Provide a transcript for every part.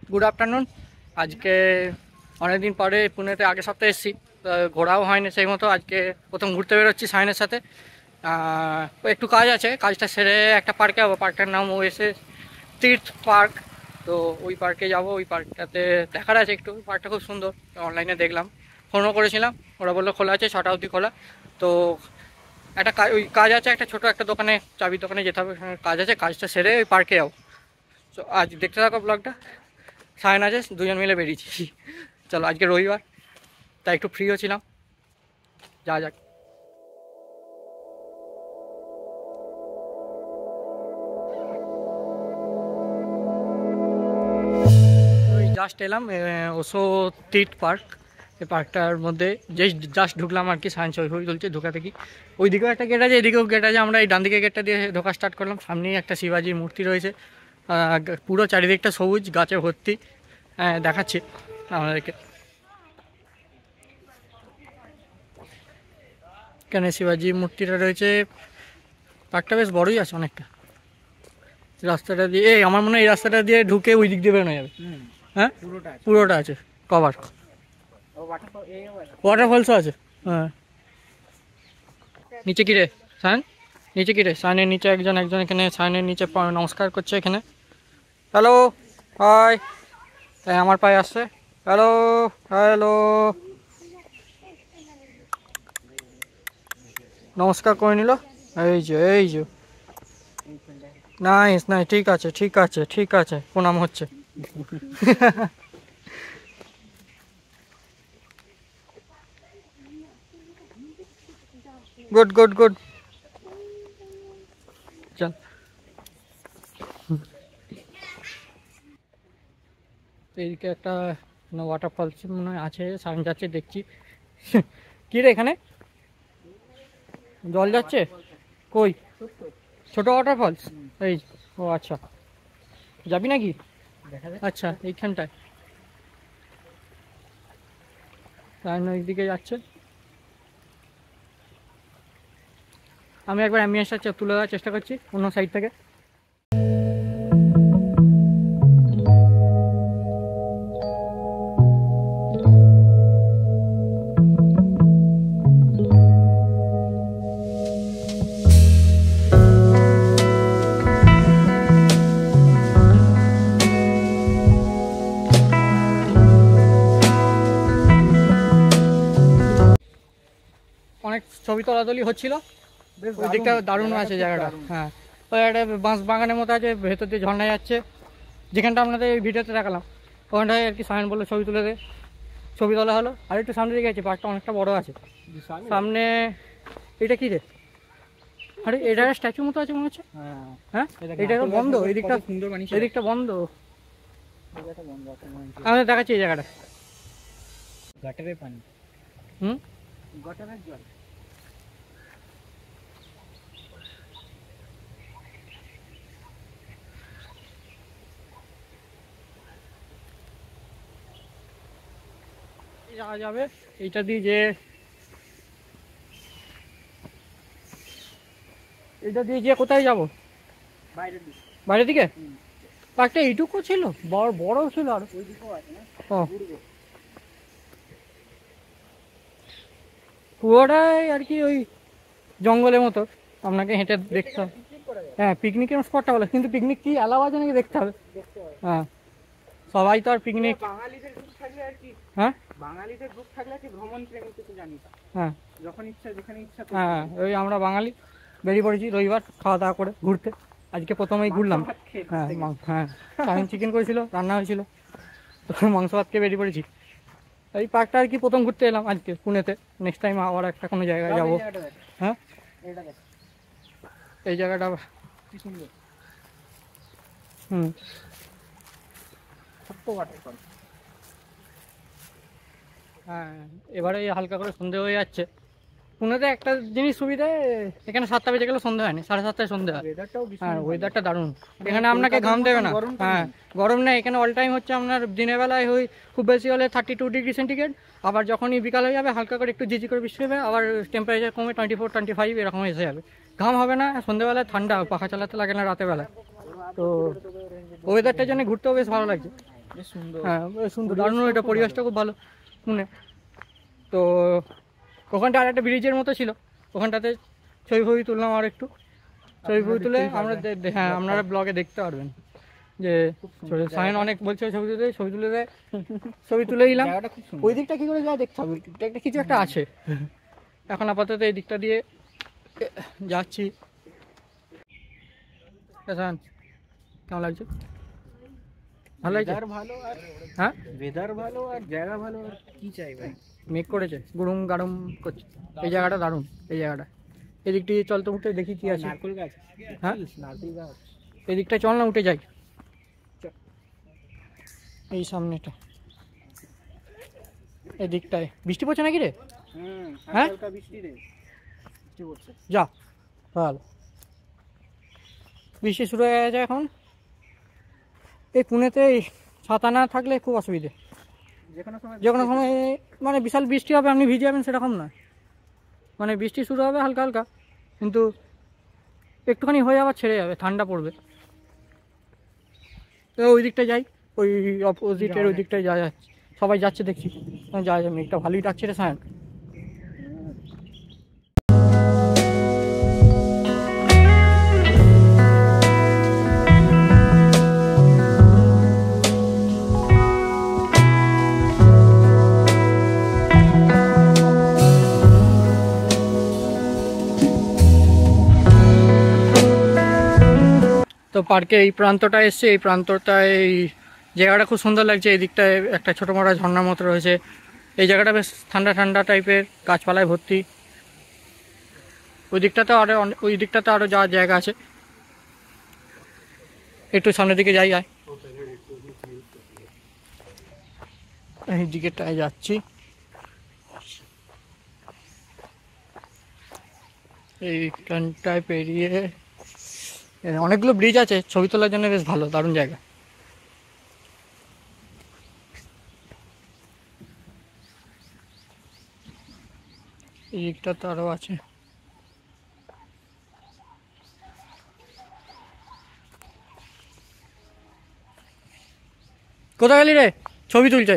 Good afternoon. আজকে অনেকদিন পরে পুনেতে আগের সপ্তাহে এসেছি, ঘোরাও হয়নি সেই মতো। আজকে প্রথম ঘুরতে বেরোচ্ছি সায়নের সাথে। একটু কাজ আছে, কাজটা সেরে একটা পার্কে যাবো। পার্কটার নাম এসে তীর্থ পার্ক। তো ওই পার্কে যাব। ওই পার্কটাতে দেখার আছে একটু। পার্কটা খুব সুন্দর, অনলাইনে দেখলাম, ফোনও করেছিলাম। ওরা বললো খোলা আছে, 6টা অবধি খোলা। তো একটা কাজ, ওই কাজ আছে, একটা ছোটো একটা দোকানে, চাবির দোকানে যেতে হবে, কাজ আছে। কাজটা সেরে ওই পার্কে যাবো। তো আজ দেখতে থাকো ব্লগটা। সায়ন আছে, দুজন মিলে বেরিয়েছি। চলো, আজকে রবিবার, তাই একটু ফ্রিও ছিলাম। যা যাক। ওই জাস্ট এলাম ওশো তীর্থ পার্ক। এই পার্কটার মধ্যে জাস্ট ঢুকলাম আর কি। সায়েন্স ওই চলছে, ঢোকা থেকে ওই দিকেও একটা গেট আছে, এদিকেও গেট আছে। আমরা এই ডান দিকে গেটটা দিয়ে ঢোকা স্টার্ট করলাম। সামনেই একটা শিবাজির মূর্তি রয়েছে। পুরো চারিদিকটা সবুজ গাছে ভর্তি। দেখাচ্ছি আমাদেরকে। এখানে শিবাজির মূর্তিটা রয়েছে। পার্কটা বেশ বড়ই আছে অনেকটা। রাস্তাটা দিয়ে, আমার মনে হয় এই রাস্তাটা দিয়ে ঢুকে ওই দিক দিয়ে বেরোনো যাবে। হ্যাঁ, পুরোটা আছে কভার। ওয়াটারফলসও আছে। হ্যাঁ, নিচে কিরে সায়ন, নিচে কিরে সায়নের নিচে একজন এখানে সায়নের নিচে নমস্কার করছে এখানে। Hello, hi. আমার পায়ে আসছে। হ্যালো হ্যালো, নমস্কার করে নিল। এই যে নাইস নাই, ঠিক আছে ঠিক আছে ঠিক আছে, প্রণাম হচ্ছে। Good good good. চল, এইদিকে একটা ওয়াটারফলস মনে হয় আছে, সামনে যাচ্ছে দেখছি। কি রে, এখানে জল যাচ্ছে? কই? ছোট ওয়াটারফলস? এই, ও আচ্ছা, যাবি নাকি? আচ্ছা, এইখানটায় ওইদিকে যাচ্ছে। আমি একবার অ্যাম্বিয়েন্সটা তুলে দেওয়ার চেষ্টা করছি অন্য সাইড থেকে। অনেক ছবি তোলাতুলি হচ্ছিল, ওই দিকটা দারুণ আছে জায়গাটা। হ্যাঁ, ওই একটা বাঁশ বাগানের মতো আছে, ভেতর দিয়ে ঝর্ণা যাচ্ছে, যেখানটা আপনাদের এই ভিডিওতে দেখালাম। ওখানটায় আর কি সায়ন বললো ছবি তুলে দে, ছবি তোলা হলো। আর একটু সামনে দিকে আছে, পার্কটা অনেকটা বড় আছে। সামনে এটা কি রে? আরে এটা স্ট্যাচুর মতো আছে মনে হচ্ছে। হ্যাঁ, এটা তো বন্ধ, এদিকটা সুন্দর, এদিকটা বন্ধ। আমাদের দেখাচ্ছি এই জায়গাটা, গটারের পানি। গটারের জল। যাওয়া যাবে এইটা দিয়ে, যে এটা দিয়ে যে কোথায় যাবো? বাইরের দিকে। পার্কটা এইটুকু ছিল, বড় ছিল আর পুরোটাই আর কি ওই জঙ্গলের মতো, আপনাকে হেঁটে দেখতে হবে। হ্যাঁ, পিকনিকের স্পটটা বলে, কিন্তু পিকনিক কি অ্যালাউ আছে নাকি দেখতে হবে। হ্যাঁ, সবাই তো আর পিকনিক। বাঙালিদের গ্রুপ থাকলে আর কি, হ্যাঁ, বাঙালিদের গ্রুপ থাকলে কি ভ্রমণ প্রেমী কিছু জানি। হ্যাঁ, যখন ইচ্ছা যেখানে ইচ্ছা। হ্যাঁ, ওই আমরা বাঙালি বেরিয়ে পড়েছি রবিবার খাওয়া দাওয়া করে ঘুরতে। আজকে প্রথমেই ঘুরলাম। হ্যাঁ হ্যাঁ, আমি চিকেন করেছিল, রান্না হয়েছিল, তো মাংস ভাত খেয়ে বেরিয়ে পড়েছি। এই পার্কটা আর কি প্রথম ঘুরতে এলাম আজকে পুনেতে। নেক্সট টাইম আবার একটা কোনো জায়গায় যাবো। হ্যাঁ, এই জায়গাটা হ্যাঁ, এবারে হালকা করে সন্ধে হয়ে যাচ্ছে। পুনেতে একটা জিনিস সুবিধা, এখানে 7টা বেজে গেলে সন্ধে হয়নি, 7:30টায় সন্ধে হয়। হ্যাঁ, ওয়েদারটা দারুণ। এখানে আপনাকে ঘাম দেবে না। হ্যাঁ, গরম নেই এখানে, অল টাইম হচ্ছে আপনার। দিনের বেলায় ওই খুব বেশি হলে 32 ডিগ্রি সেন্টিগ্রেড, আবার যখনই বিকাল হয়ে যাবে হালকা করে একটু ঝিঝি করে বৃষ্টি হবে, আবার টেম্পারেচার কমে 24-25 এরকম এসে যাবে। ঘাম হবে না, সন্ধ্যেবেলায় ঠান্ডা, পাখা চালাতে লাগে না রাতের বেলায়। তো ওয়েদারটার জন্য ঘুরতেও বেশ ভালো লাগছে। বেশ সুন্দর। হ্যাঁ বেশ সুন্দর, দারুণ, এটা পরিবেশটা খুব ভালো পুনে। তো ওখানটা আর একটা ব্রিজের মতো ছিল, ওখানটাতে ছবি ফবি তুললাম, আর একটু ছবি ফবি তুলে আমরা হ্যাঁ আপনারা ব্লগে দেখতে পারবেন যে সায়ন অনেক বলছে ছবি তুলে দে, ছবি তুলে দেয়, ছবি তুলে দিলাম। ওই দিকটা কি করে যায় দেখতে হবে, একটা কিছু একটা আছে। এখন আপাতত এই দিকটা দিয়ে যাচ্ছি। সায়ন কেমন লাগছে? ভালো লাগছে? ভালো, আর হ্যাঁ ওয়েদার ভালো আর জায়গা ভালো, আর কি চাই ভাই। মেঘ করেছে, গুড়ুম গাড়ুম করছে, এই জায়গাটা দারুণ। এই জায়গাটা এই দিকটি চল তো, উঠে দেখি কি আছে। নারকেল গাছ, হ্যাঁ নারকেল গাছ। এই দিকটা চল না, উঠে যাই। এই সামনেটা, এই দিকটায় বৃষ্টি পড়ছে নাকি রে? হ্যাঁ বৃষ্টি রে, বৃষ্টি পড়ছে। যা ভালো, বৃষ্টি শুরু হয়ে গেছে এখন। এই পুনেতে ছাতা না থাকলে খুব অসুবিধে, যে কোনো সময় মানে বিশাল বৃষ্টি হবে, আপনি ভিজে যাবেন সেরকম নয়, মানে বৃষ্টি শুরু হবে হালকা হালকা, কিন্তু একটুখানি হয়ে আবার ছেড়ে যাবে, ঠান্ডা পড়বে। তো ওই দিকটায় যাই, ওই অপোজিটের ওই দিকটায় যাওয়া যাচ্ছে, সবাই যাচ্ছে দেখছি, যাওয়া যাবে। মেঘটা ভালোই ডাকছে রে সায়ন। তো পার্কে এই প্রান্তটায় এসছে, এই প্রান্তটায় এই জায়গাটা খুব সুন্দর লাগছে। এই দিকটায় একটা ছোটো মোটা ঝর্ণার মতো রয়েছে, এই জায়গাটা বেশ ঠান্ডা ঠান্ডা টাইপের, গাছপালায় ভর্তি। ওই দিকটাতে আরও যাওয়ার জায়গা আছে, একটু সামনের দিকে যাই। এই দিকেটায় যাচ্ছি, এইখানটায় পেরিয়ে অনেকগুলো ব্রিজ আছে, ছবি তোলার জন্য বেশ ভালো, দারুণ জায়গা। এই দিকটা তো আরও আছে। কোথায় গেলি রে? ছবি তুলছে।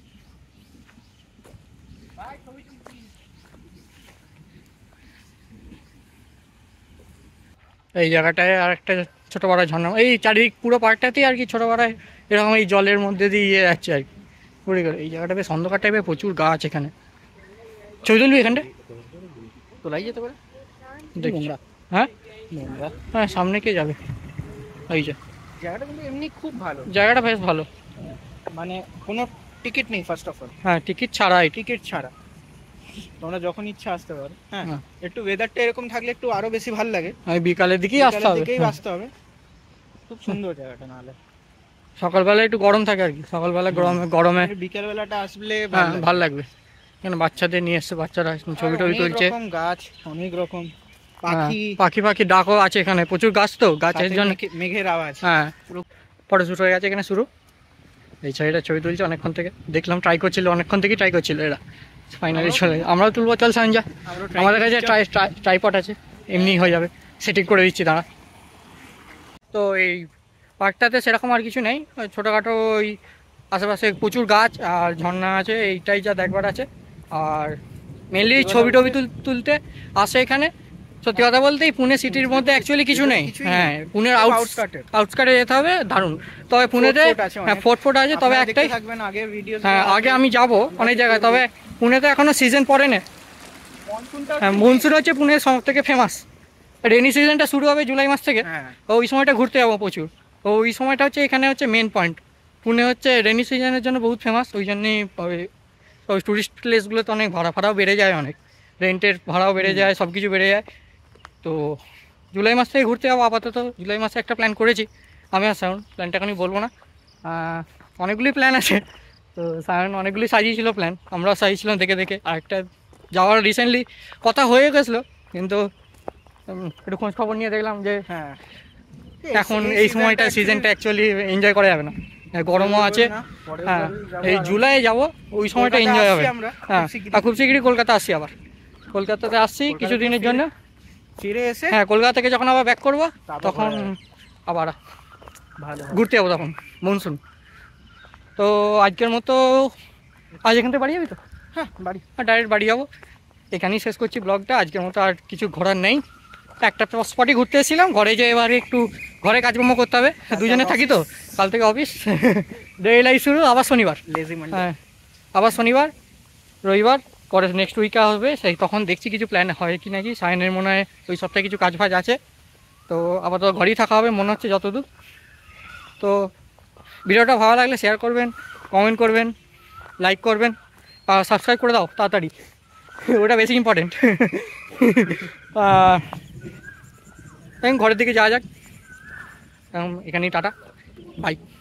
এই জায়গাটায় আর একটা ছোটো বড় ঝর্ণা, এই চারিদিক পুরো পার্কটাতেই আর কি ছোটো বড় এরকম এই জলের মধ্যে দিয়ে ইয়ে যাচ্ছে আর কি ঘুরে ঘুরে। এই জায়গাটা বেশ অন্ধকার টাইপের, প্রচুর গাছ এখানে। ছবি তুলবি এখানটা? তোলাই যেতে পারে দেখছি। হ্যাঁ হ্যাঁ সামনে কে যাবে? এই যে জায়গাটা কিন্তু এমনি খুব ভালো, জায়গাটা বেশ ভালো, মানে কোনো টিকিট নেই ফার্স্ট অফ অল। হ্যাঁ টিকিট ছাড়াই, টিকিট ছাড়া তোমরা যখন ইচ্ছা আসতে পারো। হ্যাঁ একটু ওয়েদারটা এরকম থাকলে একটু আরো বেশি ভালো লাগে, বিকালের দিকেই আসতে হবে, আসতে হবে। খুব সুন্দর জায়গাটা, নাহলে সকালবেলা একটু গরম থাকে আর কি, সকালবেলা গরমে বিকেল বেলাটা আসলে ভালো লাগবে। কেন বাচ্চাদের নিয়ে এসছে, বাচ্চারা ছবি টবি তুলছে, গাছ অনেক রকম, পাখি ডাকও আছে এখানে, প্রচুর গাছ, তো গাছের জন্য মেঘের আওয়াজ। হ্যাঁ ফটো শুট হয়ে গেছে এখানে শুরু। এই সাইডে ছবি তুলছে অনেকক্ষণ থেকে, দেখলাম ট্রাই করছিল, অনেকক্ষণ থেকেই ট্রাই করছিল এরা, ফাইনালি চলে আমরাও তুলবো। চল সাঞ্জা, আমাদের কাছে ট্রাইপড আছে, এমনি হয়ে যাবে, সেটিং করে দিচ্ছি দাঁড়া। তো এই পার্কটাতে সেরকম আর কিছু নেই, ছোটোখাটো ওই আশেপাশে প্রচুর গাছ আর ঝর্ণা আছে, এইটাই যা দেখবার আছে। আর মেনলি ছবি টবি তুলতে আসে এখানে। সত্যি কথা বলতে এই পুনে সিটির মধ্যে অ্যাকচুয়ালি কিছু নেই। হ্যাঁ পুনের আউটস্কার্টে যেতে হবে, দারুণ। তবে পুনেতে হ্যাঁ ফোর্ট আছে, তবে একটাই, হ্যাঁ আগে আমি যাব অনেক জায়গায়, তবে পুনেতে এখনো সিজন পড়ে না। হ্যাঁ মনসুন হচ্ছে পুনের সব থেকে ফেমাস। রেনি সিজনটা শুরু হবে জুলাই মাস থেকে, ওই সময়টা ঘুরতে যাবো প্রচুর। ওই সময়টা হচ্ছে এখানে হচ্ছে মেন পয়েন্ট। পুনে হচ্ছে রেনি সিজনের জন্য বহুত ফেমাস, ওই জন্যই ওই টুরিস্ট প্লেসগুলোতে অনেক ভাড়াও বেড়ে যায়, অনেক রেন্টের ভাড়াও বেড়ে যায়, সব কিছু বেড়ে যায়। তো জুলাই মাস থেকে ঘুরতে যাবো আপাতত, জুলাই মাসে একটা প্ল্যান করেছি আমি আর সায়ন, প্ল্যানটা এখনই বলবো না, অনেকগুলি প্ল্যান আছে। তো সায়ন অনেকগুলি সাজিয়েছিল প্ল্যান, আমরাও সাজিয়েছিলাম দেখে দেখে। আর একটা যাওয়ার রিসেন্টলি কথা হয়ে গেছিলো, কিন্তু একটু খোঁজ খবর নিয়ে দেখলাম যে হ্যাঁ এখন এই সময়টা সিজনটা অ্যাকচুয়ালি এনজয় করা যাবে না, গরমও আছে। হ্যাঁ এই জুলাই যাব, ওই সময়টা এনজয় হবে। হ্যাঁ খুব শীঘ্রই কলকাতা আসছি, আবার কলকাতাতে আসছি কিছুদিনের জন্য, ফিরে এসে হ্যাঁ কলকাতা থেকে যখন আবার ব্যাক করবো তখন আবার ঘুরতে যাবো, তখন মনসুন। তো আজকের মতো আজ এখান থেকে বাড়ি যাবি তো? হ্যাঁ বাড়ি, ডাইরেক্ট বাড়ি যাবো। এখানেই শেষ করছি ব্লগটা। আজকের মতো আর কিছু ঘোরার নেই, একটা স্পটে ঘুরতে এসেছিলাম, ঘরে যেয়ে এবারে একটু ঘরে কাজকর্ম করতে হবে, দুজনে থাকি তো। কাল থেকে অফিস, ডেইলি লাইফ শুরু, আবার শনিবার লেজি মানডে। হ্যাঁ, আবার শনিবার রবিবার পরে নেক্সট উইকে আসবে, সেই তখন দেখছি কিছু প্ল্যান হয় কি নাকি। সাইনের মনে হয় ওই সপ্তাহে কিছু কাজ ফাজ আছে, তো আবার তো ঘরেই থাকা হবে মনে হচ্ছে যতদূর। তো ভিডিওটা ভালো লাগলে শেয়ার করবেন, কমেন্ট করবেন, লাইক করবেন, আর সাবস্ক্রাইব করে দাও তাড়াতাড়ি, ওটা বেশি ইম্পর্টেন্ট। ঘরের দিকে যাওয়া যাক, এখানেই টাটা, বাই।